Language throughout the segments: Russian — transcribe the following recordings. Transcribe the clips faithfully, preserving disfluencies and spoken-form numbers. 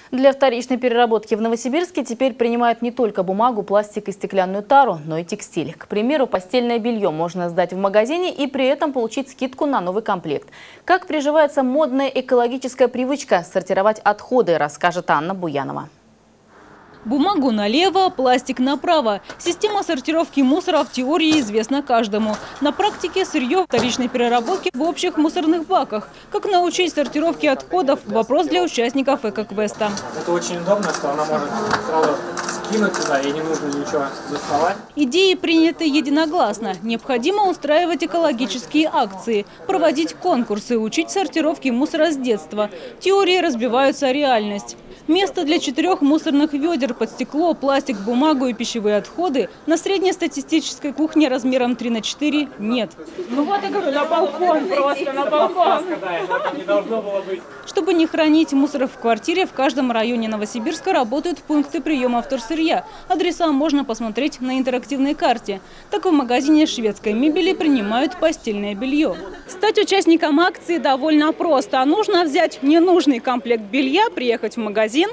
Для вторичной переработки в Новосибирске теперь принимают не только бумагу, пластик и стеклянную тару, но и текстиль. К примеру, постельное белье можно сдать в магазине и при этом получить скидку на новый комплект. Как приживается модная экологическая привычка сортировать отходы, расскажет Анна Буянова. Бумагу налево, пластик направо. Система сортировки мусора в теории известна каждому. На практике сырье вторичной переработки в общих мусорных баках. Как научить сортировке отходов – вопрос для участников эко-квеста. Это очень удобно, что она может сразу скинуть туда, и не нужно ничего доставать. Идеи приняты единогласно. Необходимо устраивать экологические акции, проводить конкурсы, учить сортировке мусора с детства. Теории разбиваются о реальность. Место для четырех мусорных ведер под стекло, пластик, бумагу и пищевые отходы на среднестатистической кухне размером три на четыре нет. Ну вот я говорю, на балкон просто, на балкон. Чтобы не хранить мусор в квартире, в каждом районе Новосибирска работают пункты приема вторсырья. Адреса можно посмотреть на интерактивной карте. Так в магазине шведской мебели принимают постельное белье. Стать участником акции довольно просто. Нужно взять ненужный комплект белья, приехать в магазин,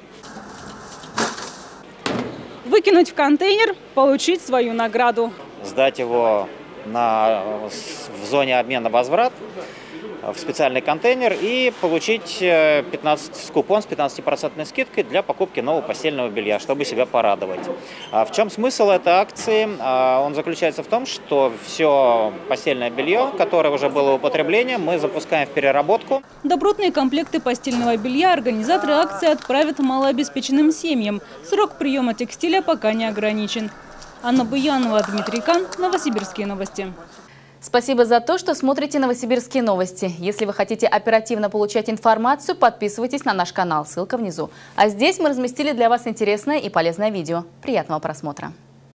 выкинуть в контейнер, получить свою награду. Сдать его на, в зоне обмена возврат в специальный контейнер и получить пятнадцать, купон с пятнадцатипроцентной скидкой для покупки нового постельного белья, чтобы себя порадовать. В чем смысл этой акции? Он заключается в том, что все постельное белье, которое уже было в употреблении, мы запускаем в переработку. Добротные комплекты постельного белья организаторы акции отправят малообеспеченным семьям. Срок приема текстиля пока не ограничен. Анна Буянова, Дмитрий Кан, Новосибирские новости. Спасибо за то, что смотрите Новосибирские новости. Если вы хотите оперативно получать информацию, подписывайтесь на наш канал. Ссылка внизу. А здесь мы разместили для вас интересное и полезное видео. Приятного просмотра.